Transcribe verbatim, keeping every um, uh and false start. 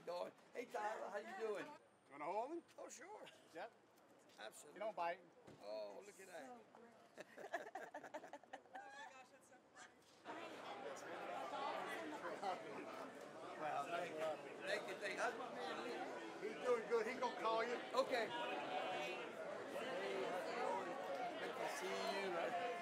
going. Hey, Tyler, how you doing? You want to hold him? Oh, sure. Yep. Absolutely. You don't bite. Oh, look at that. Oh my gosh, that's so funny. Well, thank you. Thank you. Thank you. How's my man Lee? He's doing good. He's going to call you. Okay. Hey, how's it going? Good to see you.